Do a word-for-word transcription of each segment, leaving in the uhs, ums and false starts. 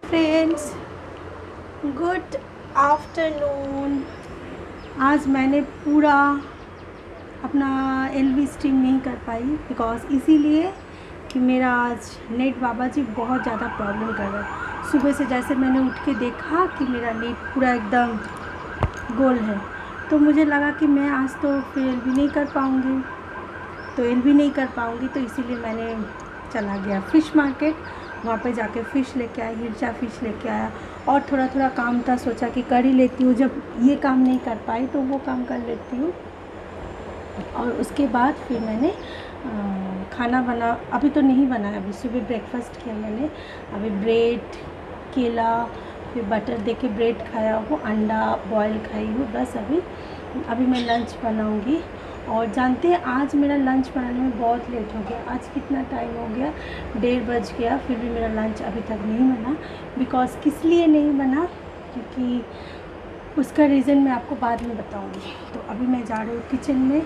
Friends, good afternoon. आज मैंने पूरा अपना एलवी स्ट्रीम नहीं कर पाई बिकॉज इसीलिए कि मेरा आज नेट बाबा जी बहुत ज़्यादा प्रॉब्लम कर रहा है। सुबह से जैसे मैंने उठ के देखा कि मेरा नेट पूरा एकदम गोल है, तो मुझे लगा कि मैं आज तो फिर एलवी नहीं कर पाऊँगी तो एलवी नहीं कर पाऊँगी तो इसीलिए मैंने चला गया फ़िश मार्केट। वहाँ पे जाके फ़िश लेके आया, हिल्चा फ़िश लेके आया और थोड़ा थोड़ा काम था, सोचा कि कर ही लेती हूँ। जब ये काम नहीं कर पाई तो वो काम कर लेती हूँ। और उसके बाद फिर मैंने आ, खाना बना, अभी तो नहीं बनाया, अभी सुबह ब्रेकफास्ट किया मैंने। अभी ब्रेड, केला, फिर बटर दे के ब्रेड खाया हूँ, अंडा बॉयल खाई हूँ, बस अभी अभी मैं लंच बनाऊँगी। और जानते हैं आज मेरा लंच बनाने में बहुत लेट हो गया। आज कितना टाइम हो गया, डेढ़ बज गया, फिर भी मेरा लंच अभी तक नहीं बना। बिकॉज़ किस लिए नहीं बना, क्योंकि उसका रीज़न मैं आपको बाद में बताऊंगी। तो अभी मैं जा रही हूँ किचन में।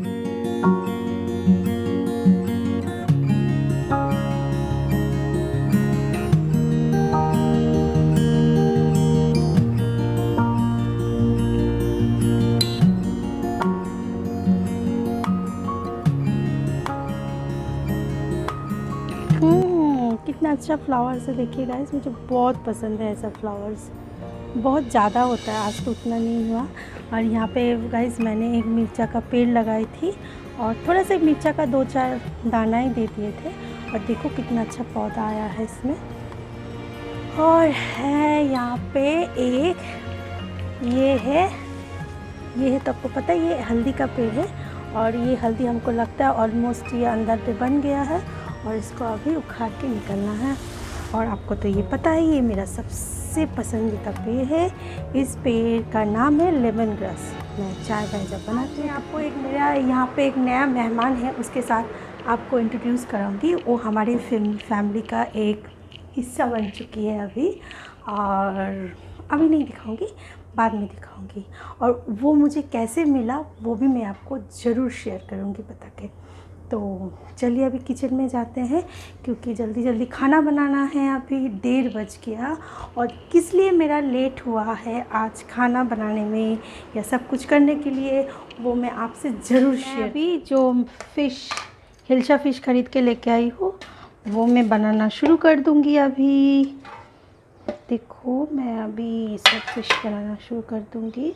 कितना अच्छा फ्लावर्स है, देखिए गाइस, मुझे बहुत पसंद है ऐसा फ्लावर्स। बहुत ज़्यादा होता है, आज तो उतना नहीं हुआ। और यहाँ पे गाइस मैंने एक मिर्चा का पेड़ लगाई थी और थोड़ा सा मिर्चा का दो चार दाना ही दे दिए थे और देखो कितना अच्छा पौधा आया है इसमें। और है यहाँ पे एक, ये है ये है तो आपको पता है ये हल्दी का पेड़ है और ये हल्दी हमको लगता है ऑलमोस्ट ये अंदर पे बन गया है और इसको अभी उखाड़ के निकलना है। और आपको तो ये पता है ये मेरा सबसे पसंदीदा पेड़ है। इस पेड़ का नाम है लेमन ग्रास। मैं चाय वाय जब बनाती हूँ, आपको एक मेरा यहाँ पे एक नया मेहमान है, उसके साथ आपको इंट्रोड्यूस कराऊंगी। वो हमारी फैमिली का एक हिस्सा बन चुकी है अभी, और अभी नहीं दिखाऊंगी, बाद में दिखाऊंगी। और वो मुझे कैसे मिला वो भी मैं आपको ज़रूर शेयर करूंगी बता के। तो चलिए अभी किचन में जाते हैं, क्योंकि जल्दी जल्दी खाना बनाना है। अभी डेढ़ बज गया और किस लिए मेरा लेट हुआ है आज खाना बनाने में या सब कुछ करने के लिए, वो मैं आपसे ज़रूर शेयर। अभी जो फ़िश, हिल्चा फ़िश ख़रीद के लेके आई हूँ वो मैं बनाना शुरू कर दूँगी। अभी देखो मैं अभी सब फ़िश बनाना शुरू कर दूँगी।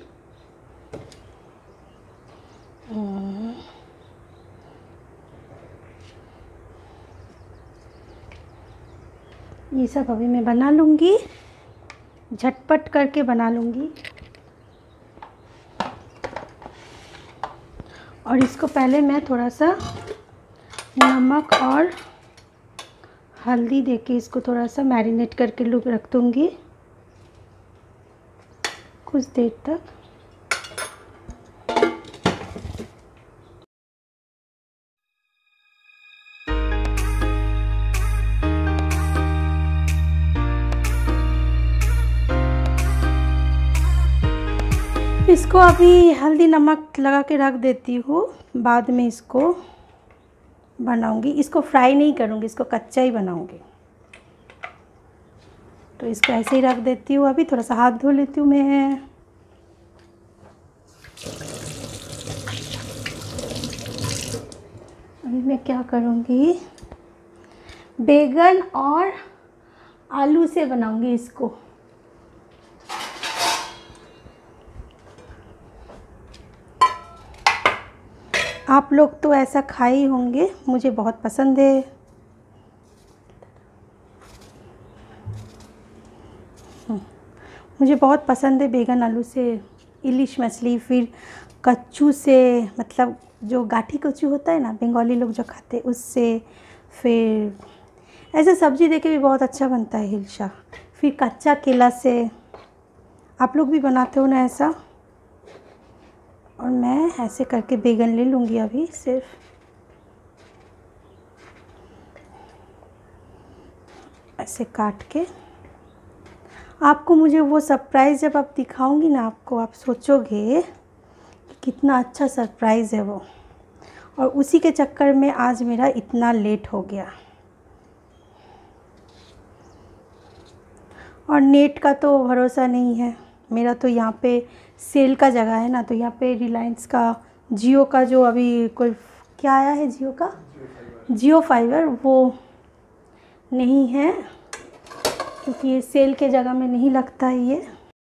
ये सब अभी मैं बना लूँगी, झटपट करके बना लूँगी। और इसको पहले मैं थोड़ा सा नमक और हल्दी देके इसको थोड़ा सा मैरिनेट करके लूप रख दूँगी कुछ देर तक। इसको अभी हल्दी नमक लगा के रख देती हूँ, बाद में इसको बनाऊंगी। इसको फ्राई नहीं करूँगी, इसको कच्चा ही बनाऊंगी। तो इसको ऐसे ही रख देती हूँ। अभी थोड़ा सा हाथ धो लेती हूँ मैं। अभी मैं क्या करूँगी, बैगन और आलू से बनाऊंगी इसको। आप लोग तो ऐसा खाए ही होंगे, मुझे बहुत पसंद है। मुझे बहुत पसंद है बैगन आलू से, इलिश मछली, फिर कच्चू से, मतलब जो गाठी कच्चू होता है ना, बंगाली लोग जो खाते हैं उससे, फिर ऐसे सब्ज़ी देके भी बहुत अच्छा बनता है हिल्चा। फिर कच्चा केला से, आप लोग भी बनाते हो ना ऐसा। और मैं ऐसे करके बैगन ले लूँगी अभी, सिर्फ ऐसे काट के। आपको मुझे वो सरप्राइज़ जब आप दिखाऊंगी ना आपको, आप सोचोगे कि कितना अच्छा सरप्राइज़ है वो। और उसी के चक्कर में आज मेरा इतना लेट हो गया। और नेट का तो भरोसा नहीं है मेरा। तो यहाँ पे सेल का जगह है ना, तो यहाँ पे रिलायंस का, जियो का जो अभी कोई क्या आया है, जियो का जियो फाइबर, वो नहीं है क्योंकि ये सेल के जगह में नहीं लगता है ये।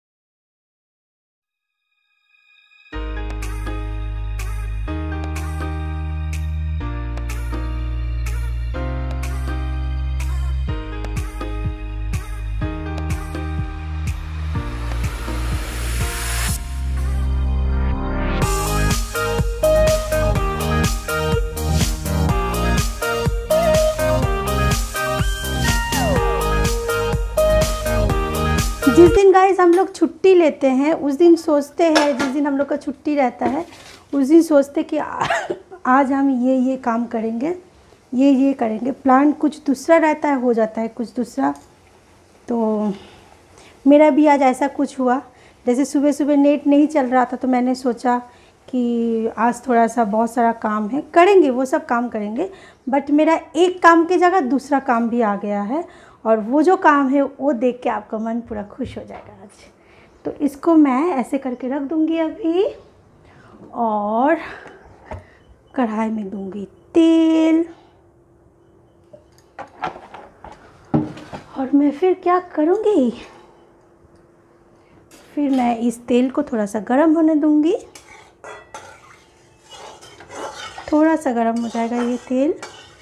जिस दिन गाइस हम लोग छुट्टी लेते हैं उस दिन सोचते हैं, जिस दिन हम लोग का छुट्टी रहता है उस दिन सोचते कि आज हम ये ये काम करेंगे, ये ये करेंगे। प्लान कुछ दूसरा रहता है, हो जाता है कुछ दूसरा। तो मेरा भी आज ऐसा कुछ हुआ। जैसे सुबह सुबह नेट नहीं चल रहा था तो मैंने सोचा कि आज थोड़ा सा बहुत सारा काम है, करेंगे वो सब काम करेंगे, बट मेरा एक काम की जगह दूसरा काम भी आ गया है। और वो जो काम है वो देख के आपका मन पूरा खुश हो जाएगा आज। तो इसको मैं ऐसे करके रख दूँगी अभी, और कढ़ाई में दूँगी तेल। और मैं फिर क्या करूँगी, फिर मैं इस तेल को थोड़ा सा गर्म होने दूँगी। थोड़ा सा गर्म हो जाएगा ये तेल,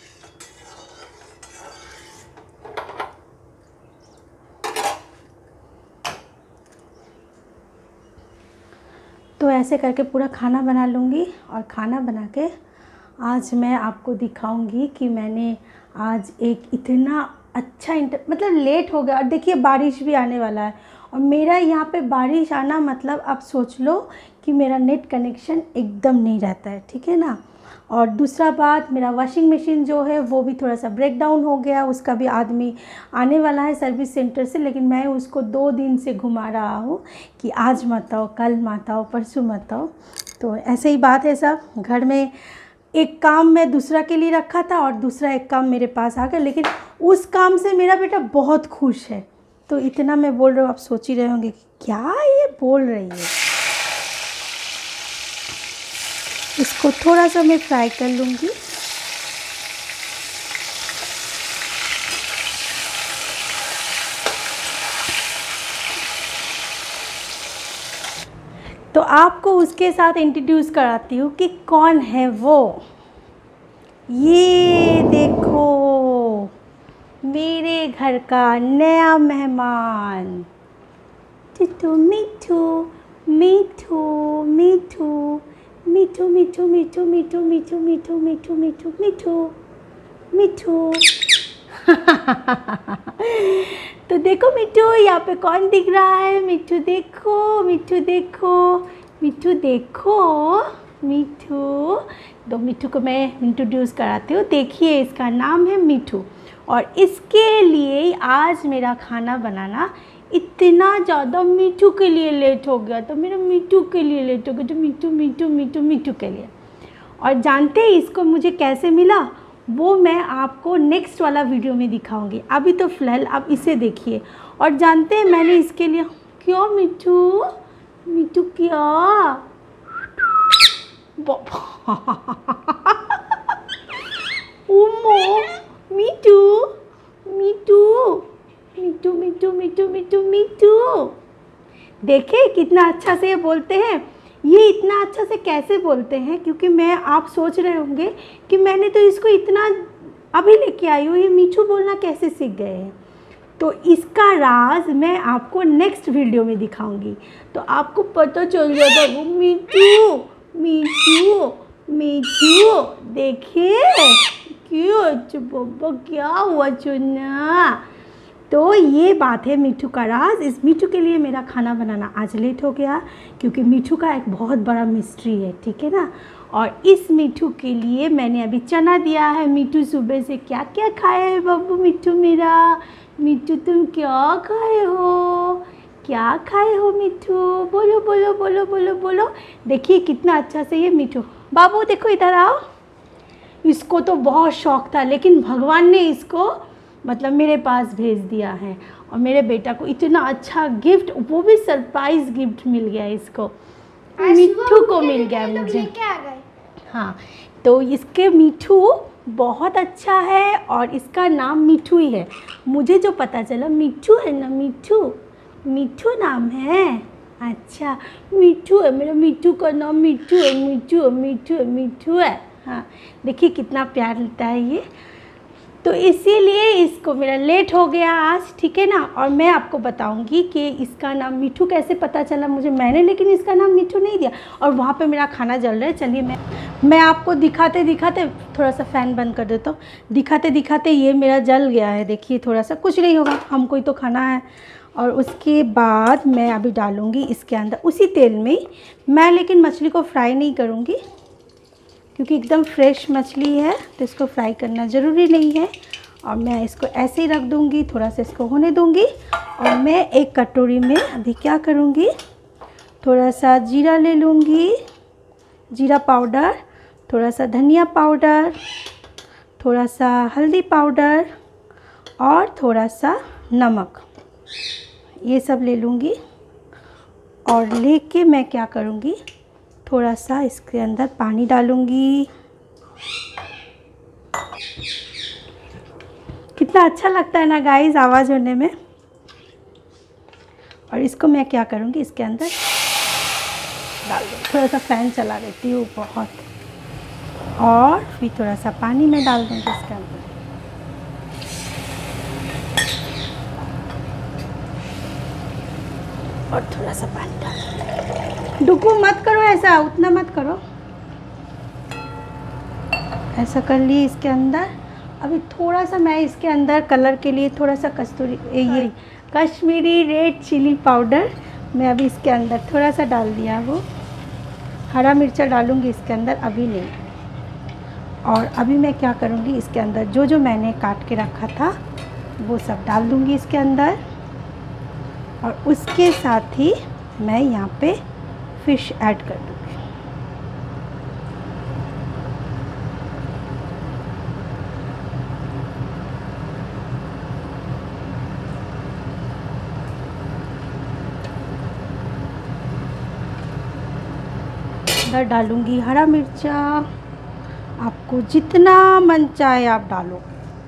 तो ऐसे करके पूरा खाना बना लूँगी। और खाना बना के आज मैं आपको दिखाऊंगी कि मैंने आज एक इतना अच्छा इंटर मतलब लेट हो गया। और देखिए बारिश भी आने वाला है, और मेरा यहाँ पे बारिश आना मतलब आप सोच लो कि मेरा नेट कनेक्शन एकदम नहीं रहता है, ठीक है ना। और दूसरा बात, मेरा वॉशिंग मशीन जो है वो भी थोड़ा सा ब्रेक डाउन हो गया। उसका भी आदमी आने वाला है सर्विस सेंटर से, लेकिन मैं उसको दो दिन से घुमा रहा हूँ कि आज मत आओ, कल मत आओ, परसों मत आओ। तो ऐसे ही बात है सब। घर में एक काम मैं दूसरा के लिए रखा था और दूसरा एक काम मेरे पास आ गया, लेकिन उस काम से मेरा बेटा बहुत खुश है। तो इतना मैं बोल रहा हूँ, आप सोच ही रहे होंगे कि क्या ये बोल रही है। इसको थोड़ा सा मैं फ्राई कर लूँगी। तो आपको उसके साथ इंट्रोड्यूस कराती हूँ कि कौन है वो। ये देखो मेरे घर का नया मेहमान मिठू मिठू मिठू मिठू मिठू मिठू मिठू मिठू मिठू मिठू मिठू मिठू मिठू मिठू। तो देखो मिठू, यहाँ पे कौन दिख रहा है। मिठू देखो, मिठू देखो, मिठू देखो, मिठू। तो मिठू को मैं इंट्रोड्यूस कराती हूँ। देखिए इसका नाम है मिठू, और इसके लिए आज मेरा खाना बनाना इतना ज़्यादा मिठू के लिए लेट हो गया। तो मेरा मिठू के लिए लेट हो गया, तो मिठू मिठू मिठू मिठू के लिए। और जानते हैं इसको मुझे कैसे मिला, वो मैं आपको नेक्स्ट वाला वीडियो में दिखाऊंगी। अभी तो फ़िलहाल आप इसे देखिए। और जानते हैं मैंने इसके लिए क्यों मिठू मिठू क्या मिठू मिठू मिठू मिठू मिठू मिठू मिठू। देखिए कितना अच्छा से ये बोलते हैं। ये इतना अच्छा से कैसे बोलते हैं, क्योंकि मैं आप सोच रहे होंगे कि मैंने तो इसको इतना अभी लेके आई हूँ, ये मिठू बोलना कैसे सीख गए हैं। तो इसका राज मैं आपको नेक्स्ट वीडियो में दिखाऊंगी, तो आपको पता चल जाएगा वो मिठू मिठू मिठू। देखिए क्यों बब्बा क्या हुआ चुन्ना। तो ये बात है मिठू का राज। इस मिठू के लिए मेरा खाना बनाना आज लेट हो गया, क्योंकि मिठू का एक बहुत बड़ा मिस्ट्री है, ठीक है ना। और इस मिठू के लिए मैंने अभी चना दिया है। मिठू सुबह से क्या क्या खाया है बब्बू मिठू मेरा। मिठू तुम क्या खाए हो, क्या खाए हो मिठू, बोलो बोलो बोलो बोलो बोलो। देखिए कितना अच्छा से ये मिठू, बाबू देखो इधर आओ। इसको तो बहुत शौक था, लेकिन भगवान ने इसको मतलब मेरे पास भेज दिया है। और मेरे बेटा को इतना अच्छा गिफ्ट, वो भी सरप्राइज गिफ्ट मिल गया इसको, मिट्ठू को मिल गया मुझे। हाँ, तो इसके मिट्ठू बहुत अच्छा है और इसका नाम मिट्ठू ही है। मुझे जो पता चला मिट्ठू है ना, मिट्ठू मिट्ठू नाम है। अच्छा, मिट्ठू है, मेरा मिट्ठू का नाम मिट्ठू है, मिट्ठू है, मिट्ठू है, मिट्ठू है। हाँ, देखिए कितना प्यार लगता है ये। तो इसीलिए इसको मेरा लेट हो गया आज, ठीक है ना। और मैं आपको बताऊंगी कि इसका नाम मिट्ठू कैसे पता चला मुझे, मैंने लेकिन इसका नाम मिट्ठू नहीं दिया। और वहाँ पे मेरा खाना जल रहा है। चलिए मैं मैं आपको दिखाते दिखाते, थोड़ा सा फ़ैन बंद कर देता हूँ, दिखाते दिखाते ये मेरा जल गया है। देखिए थोड़ा सा, कुछ नहीं होगा, हमको ही तो खाना है। और उसके बाद मैं अभी डालूँगी इसके अंदर उसी तेल में। मैं लेकिन मछली को फ्राई नहीं करूँगी क्योंकि एकदम फ्रेश मछली है, तो इसको फ्राई करना ज़रूरी नहीं है। और मैं इसको ऐसे ही रख दूँगी, थोड़ा सा इसको होने दूँगी। और मैं एक कटोरी में अभी क्या करूँगी, थोड़ा सा जीरा ले लूँगी, जीरा पाउडर, थोड़ा सा धनिया पाउडर, थोड़ा सा हल्दी पाउडर और थोड़ा सा नमक, ये सब ले लूँगी। और लेके मैं क्या करूँगी, थोड़ा सा इसके अंदर पानी डालूँगी। कितना अच्छा लगता है ना गाइस आवाज़ होने में। और इसको मैं क्या करूँगी, इसके अंदर डाल दूँगी। थोड़ा सा फ़ैन चला देती हूँ बहुत, और फिर थोड़ा सा पानी में डाल दूँगी इसके अंदर। और थोड़ा सा पानी डाल, डुकू मत करो ऐसा, उतना मत करो, ऐसा कर लिए इसके अंदर। अभी थोड़ा सा मैं इसके अंदर कलर के लिए थोड़ा सा कस्तूरी ये कश्मीरी रेड चिली पाउडर मैं अभी इसके अंदर थोड़ा सा डाल दिया। वो हरा मिर्चा डालूँगी इसके अंदर, अभी नहीं। और अभी मैं क्या करूँगी, इसके अंदर जो जो मैंने काट के रखा था वो सब डाल दूँगी इसके अंदर। और उसके साथ ही मैं यहाँ पे फ़िश ऐड कर दूँगी। अंदर डालूँगी हरा मिर्चा, आपको जितना मन चाहे आप डालो।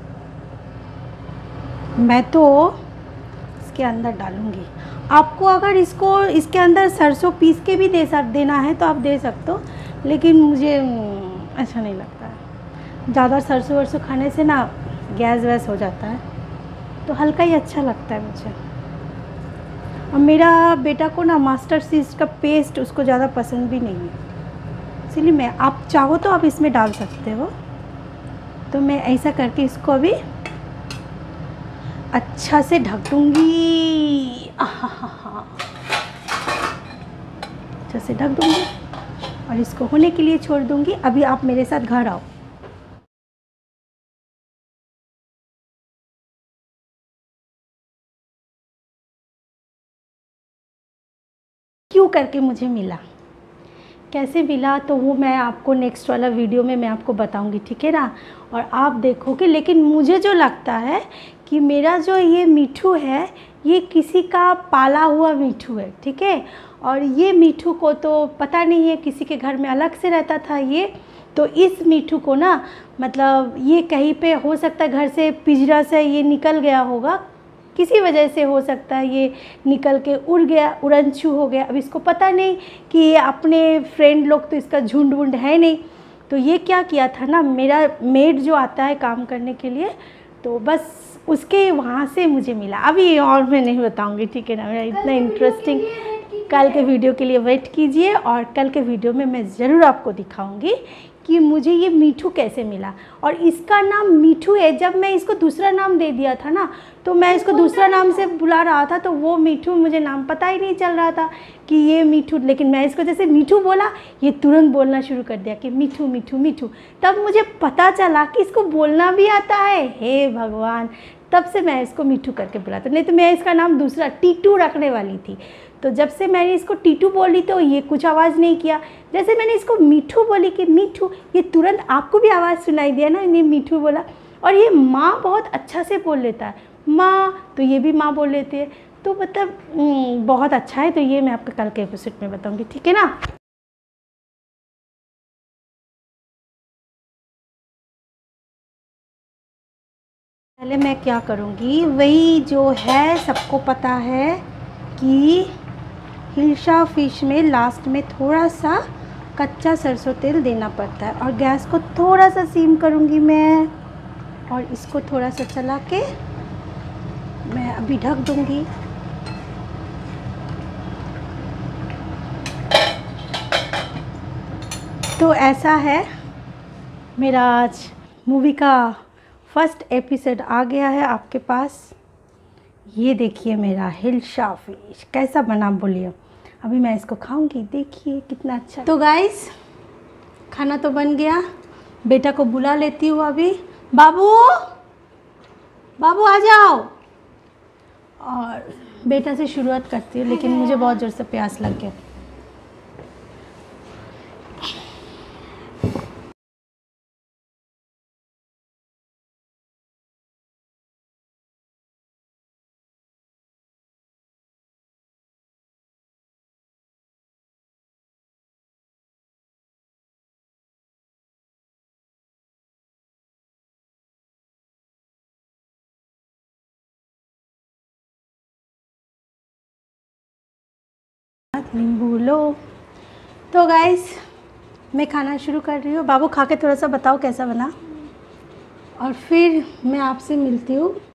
मैं तो इसके अंदर डालूँगी, आपको अगर इसको इसके अंदर सरसों पीस के भी दे सक देना है तो आप दे सकते हो, लेकिन मुझे अच्छा नहीं लगता है। ज़्यादा सरसों वरसों खाने से ना गैस वैस हो जाता है, तो हल्का ही अच्छा लगता है मुझे। और मेरा बेटा को ना मास्टर सीड्स का पेस्ट उसको ज़्यादा पसंद भी नहीं है, इसलिए मैं, आप चाहो तो आप इसमें डाल सकते हो। तो मैं ऐसा करके इसको अभी अच्छा से ढक दूँगी, अच्छे से ढक दूँगी और इसको होने के लिए छोड़ दूँगी। अभी आप मेरे साथ घर आओ। क्यों करके मुझे मिला, कैसे मिला, तो वो मैं आपको नेक्स्ट वाला वीडियो में मैं आपको बताऊंगी, ठीक है ना। और आप देखोगे, लेकिन मुझे जो लगता है कि मेरा जो ये मिट्ठू है ये किसी का पाला हुआ मिट्ठू है, ठीक है। और ये मिट्ठू को तो पता नहीं है, किसी के घर में अलग से रहता था ये, तो इस मिट्ठू को ना मतलब ये कहीं पे हो सकता है घर से पिंजरा से ये निकल गया होगा, किसी वजह से हो सकता है ये निकल के उड़ गया, उड़नछू हो गया। अब इसको पता नहीं कि ये अपने फ्रेंड लोग तो इसका झुंड वुंड है नहीं, तो ये क्या किया था ना, मेरा मेड जो आता है काम करने के लिए, तो बस उसके वहाँ से मुझे मिला। अभी और मैं नहीं बताऊँगी, ठीक है ना। मेरा इतना इंटरेस्टिंग, कल के वीडियो के लिए वेट कीजिए, और कल के वीडियो में मैं ज़रूर आपको दिखाऊंगी कि मुझे ये मिट्ठू कैसे मिला। और इसका नाम मिट्ठू है, जब मैं इसको दूसरा नाम दे दिया था ना, तो मैं इसको दूसरा नाम से बुला रहा था, तो वो मिट्ठू मुझे नाम पता ही नहीं चल रहा था कि ये मिट्ठू, लेकिन मैं इसको जैसे मिट्ठू बोला, ये तुरंत बोलना शुरू कर दिया कि मिट्ठू मिट्ठू मिट्ठू। तब मुझे पता चला कि इसको बोलना भी आता है, हे भगवान। तब से मैं इसको मिट्ठू करके बुलाता, नहीं तो मैं इसका नाम दूसरा टीटू रखने वाली थी। तो जब से मैंने इसको टीटू बोली तो ये कुछ आवाज़ नहीं किया, जैसे मैंने इसको मिट्ठू बोली कि मिट्ठू, ये तुरंत आपको भी आवाज़ सुनाई दिया ना, ये मिट्ठू बोला। और ये माँ बहुत अच्छा से बोल लेता है, माँ, तो ये भी माँ बोल लेती है। तो मतलब बहुत अच्छा है। तो ये मैं आपको कल के एपिसोड में बताऊंगी, ठीक है ना। पहले मैं क्या करूँगी, वही जो है सबको पता है कि हिल्सा फिश में लास्ट में थोड़ा सा कच्चा सरसों तेल देना पड़ता है। और गैस को थोड़ा सा सीम करूँगी मैं, और इसको थोड़ा सा चला के मैं अभी ढक दूँगी। तो ऐसा है, मेरा आज मूवी का फर्स्ट एपिसोड आ गया है आपके पास। ये देखिए मेरा हिल्सा फिश कैसा बना बोलिए। अभी मैं इसको खाऊंगी, देखिए कितना अच्छा। तो गाइस खाना तो बन गया, बेटा को बुला लेती हूँ अभी। बाबू बाबू आ जाओ। और बेटा से शुरुआत करती हूँ, लेकिन मुझे बहुत ज़ोर से प्यास लग गया। नींबू लो। तो गाइस मैं खाना शुरू कर रही हूँ। बाबू खा के थोड़ा सा बताओ कैसा बना, और फिर मैं आपसे मिलती हूँ